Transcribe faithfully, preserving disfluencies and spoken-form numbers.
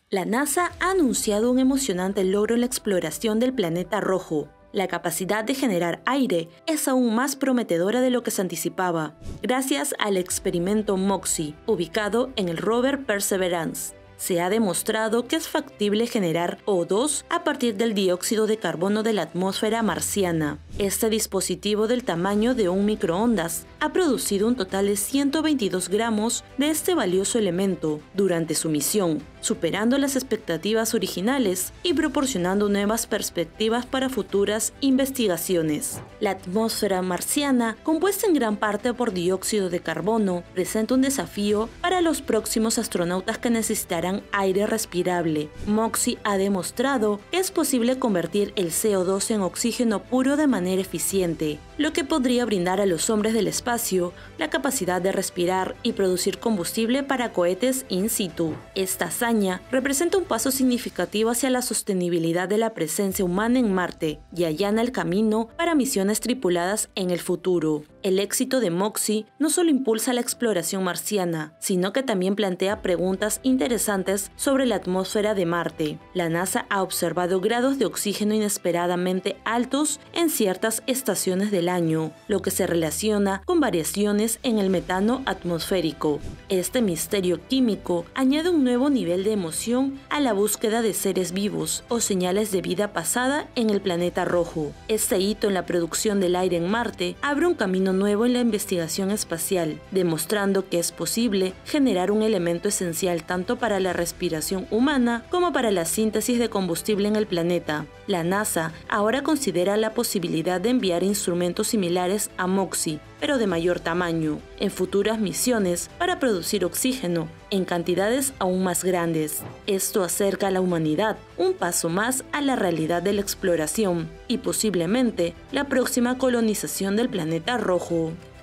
La NASA ha anunciado un emocionante logro en la exploración del planeta rojo. La capacidad de generar aire es aún más prometedora de lo que se anticipaba, gracias al experimento MOXIE, ubicado en el rover Perseverance. Se ha demostrado que es factible generar O dos a partir del dióxido de carbono de la atmósfera marciana. Este dispositivo del tamaño de un microondas ha producido un total de ciento veintidós gramos de este valioso elemento durante su misión, superando las expectativas originales y proporcionando nuevas perspectivas para futuras investigaciones. La atmósfera marciana, compuesta en gran parte por dióxido de carbono, presenta un desafío para los próximos astronautas que necesitarán aire respirable. MOXIE ha demostrado que es posible convertir el C O dos en oxígeno puro de manera eficiente, lo que podría brindar a los hombres del espacio la capacidad de respirar y producir combustible para cohetes in situ. Esta hazaña representa un paso significativo hacia la sostenibilidad de la presencia humana en Marte y allana el camino para misiones tripuladas en el futuro. El éxito de MOXIE no solo impulsa la exploración marciana, sino que también plantea preguntas interesantes sobre la atmósfera de Marte. La NASA ha observado grados de oxígeno inesperadamente altos en ciertas estaciones del año, lo que se relaciona con variaciones en el metano atmosférico. Este misterio químico añade un nuevo nivel de emoción a la búsqueda de seres vivos o señales de vida pasada en el planeta rojo. Este hito en la producción del aire en Marte abre un camino nuevo en la investigación espacial, demostrando que es posible generar un elemento esencial tanto para la respiración humana como para la síntesis de combustible en el planeta. La NASA ahora considera la posibilidad de enviar instrumentos similares a MOXIE, pero de mayor tamaño, en futuras misiones para producir oxígeno en cantidades aún más grandes. Esto acerca a la humanidad un paso más a la realidad de la exploración y posiblemente la próxima colonización del planeta rojo.